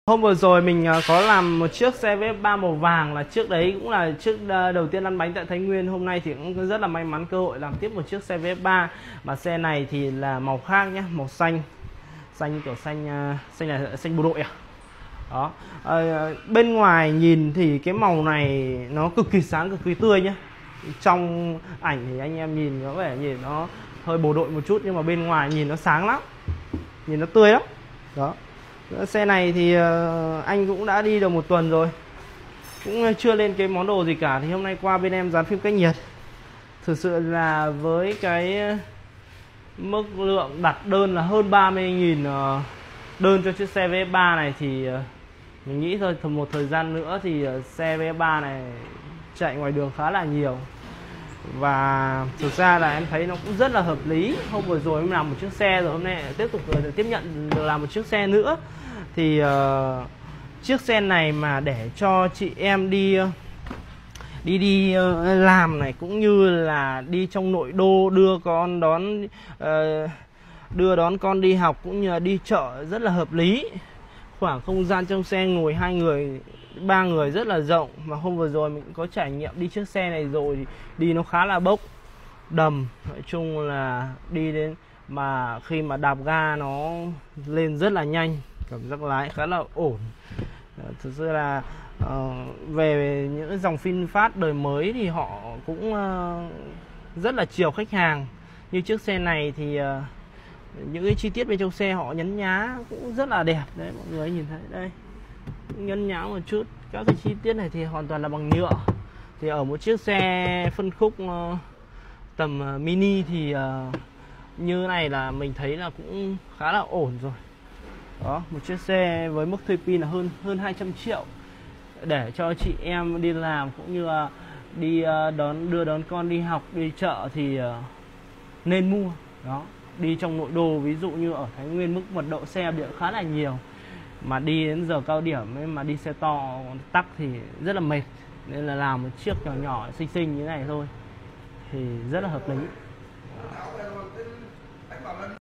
Hôm vừa rồi mình có làm một chiếc xe Vespa màu vàng, là trước đấy cũng là chiếc đầu tiên lăn bánh tại Thái Nguyên. Hôm nay thì cũng rất là may mắn cơ hội làm tiếp một chiếc xe Vespa, mà xe này thì là màu khác nhé, màu xanh, xanh kiểu xanh bộ đội à. Đó, bên ngoài nhìn thì cái màu này nó cực kỳ sáng, cực kỳ tươi nhé. Trong ảnh thì anh em nhìn có vẻ nhìn nó hơi bộ đội một chút, nhưng mà bên ngoài nhìn nó sáng lắm, nhìn nó tươi lắm. Đó, xe này thì anh cũng đã đi được một tuần rồi, cũng chưa lên cái món đồ gì cả. Thì hôm nay qua bên em dán phim cách nhiệt. Thực sự là với cái mức lượng đặt đơn là hơn 30.000 đơn cho chiếc xe V3 này thì mình nghĩ thôi một thời gian nữa thì xe V3 này chạy ngoài đường khá là nhiều. Và thực ra là em thấy nó cũng rất là hợp lý. Hôm vừa rồi em làm một chiếc xe rồi, hôm nay tiếp tục tiếp nhận được làm một chiếc xe nữa. Thì chiếc xe này mà để cho chị em đi làm này, cũng như là đi trong nội đô đưa đón con đi học, cũng như là đi chợ rất là hợp lý. Khoảng không gian trong xe ngồi 2 người 3 người rất là rộng. Mà hôm vừa rồi mình cũng có trải nghiệm đi chiếc xe này rồi, đi nó khá là bốc đầm. Nói chung là đi đến mà khi mà đạp ga nó lên rất là nhanh, cảm giác lái khá là ổn. Thực sự là về những dòng VinFast đời mới thì họ cũng rất là chiều khách hàng. Như chiếc xe này thì những cái chi tiết bên trong xe họ nhấn nhá cũng rất là đẹp đấy, mọi người nhìn thấy đây, nhấn nhá một chút. Các cái chi tiết này thì hoàn toàn là bằng nhựa. Thì ở một chiếc xe phân khúc tầm mini thì như này là mình thấy là cũng khá là ổn rồi. Đó, một chiếc xe với mức thuê pin là hơn 200 triệu để cho chị em đi làm, cũng như là đi đưa đón con đi học, đi chợ thì nên mua. Đó, đi trong nội đô, ví dụ như ở Thái Nguyên mức mật độ xe điện khá là nhiều, mà đi đến giờ cao điểm ấy, mà đi xe to tắc thì rất là mệt. Nên là làm một chiếc nhỏ nhỏ xinh xinh như thế này thôi thì rất là hợp lý.